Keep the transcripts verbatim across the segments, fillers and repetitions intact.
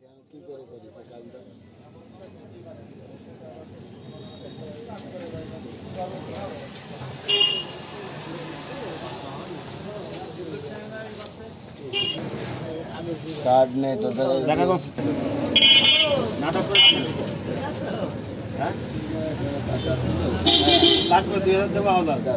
কি করে করি কাজটা কার্ড নেই তো দেখা গো নাটক করেছিল হ্যাঁ কাট করে দিয়ে দেবো আলাদা দাও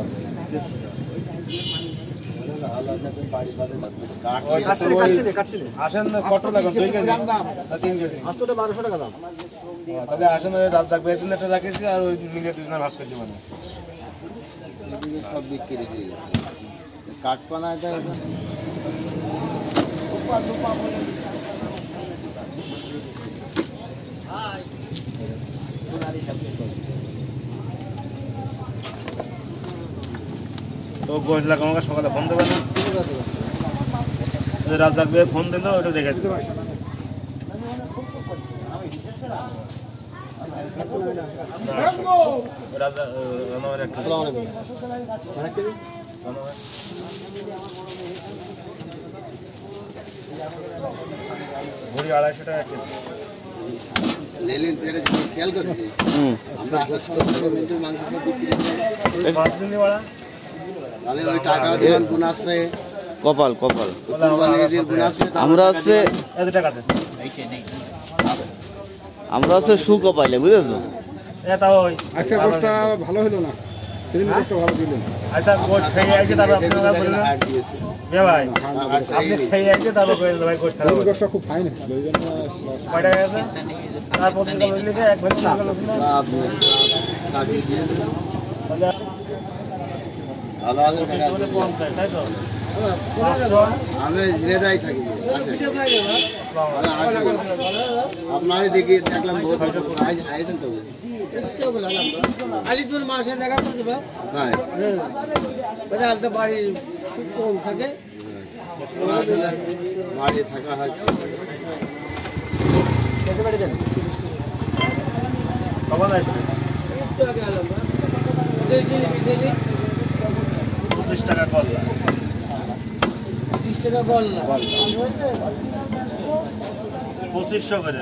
আলাদা করে বাড়ি বাদে কাট কাটছিলে কাটছিলে কাটছিলে আসেন কত লাগাম দুই কেজি না তিন কেজি আটশো বারোশো টাকা দাম তাহলে আসেন ওই রাত থাকবে এই একটা রাখিছি আর ওই মিলে দুজনে ভাগ করে দেব না সব বিক্রি হয়ে গেছে কাট পানা এটা উপা উপা বলে হাই সোনালি সবকে তো গোশ লাগানোর সকালে ফোন দেবে না রাত জাগবে ফোন দিলো ওটা দেখে দিতে ভরি আড়াইশো টাকা লেলিন পেরে খেয়াল করছি আমরা মিনিটের মাংস বিক্রি করি পাঁচ দিন বাড়া তাহলে ওই টাকা দিবেন বোনাস পেয়ে কপাল কপাল আমরা হচ্ছে এত টাকাতে আমরা হচ্ছে সুকপাইলে বুঝেছো এটা ওই আচ্ছা গোশটা ভালো হলো না সেদিন গোশটা ভালো দিলেন আচ্ছা গোশ খেয়ে আইছে তারপর আপনারা বললেন এ ভাই আপনি খেয়ে আইছে তারপর কইলেন ভাই গোশ খারাপ গোশটা খুব ফাইন ছিল ওই জন্য কয়টা গেছে তারপর থেকে লিখে এক ভাই না গেল কাটি দিয়ে আলাদা টাকা কম চাই তাই তো আমি জিনেদাই থাকি আপনার দেখি দেখলাম বহুত আইছেন তো আলিদুল মাসে দেখা করে দেব হ্যাঁ বড় তো বাড়ি খুব কম থাকে বাড়ি থাকা হয় কত বাড়ি দেন কখন আসবে একটু আগে আলাম ওই দিনে বিশেষে পঁচিশ টাকা করলা পঁচিশ টাকা বললা পঁচিশশো করে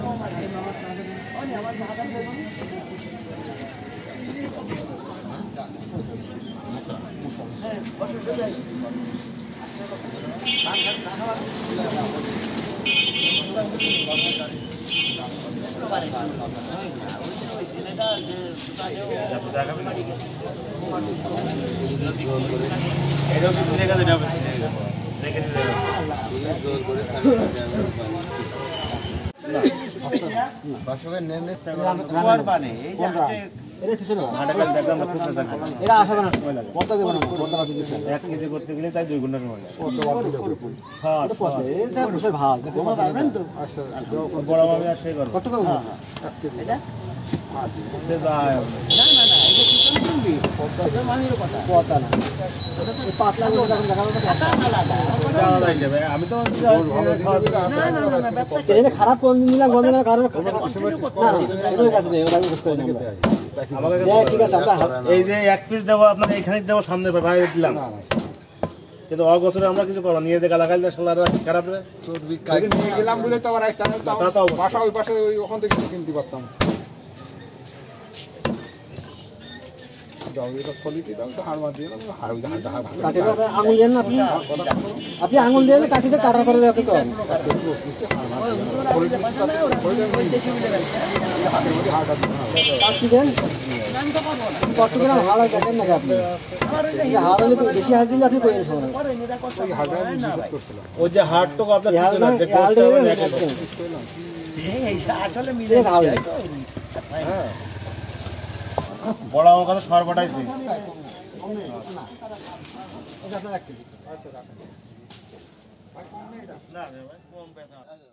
এক কেজি করতে গেলে তাই দুই ঘন্টা সময় বড় ভাবে আর সেই করবো আমি তো খারাপ এই যে এক পিস দেবো আপনার এইখানে দেবো সামনে ভাই দিলাম কিন্তু অগোচরে আমরা কিছু করবো নিয়ে যে গালাগালি সালারা খারাপ নিয়ে গেলাম বলে তো আবার বাসা ওই পাশে ওখান থেকে কিনতে পারতাম আপনি আঙুল দিয়ে কাঠিতে কাটা করে আপনি করেন দেন চট্টগ্রাম হাওড়া দেখেন নাকি আপনি হাওড়া বেশি হাট দিলে আপনি করেন ওই যে হাটটুকু আপনার হ্যাঁ বড় আমার কথা সর পাঠাইছি না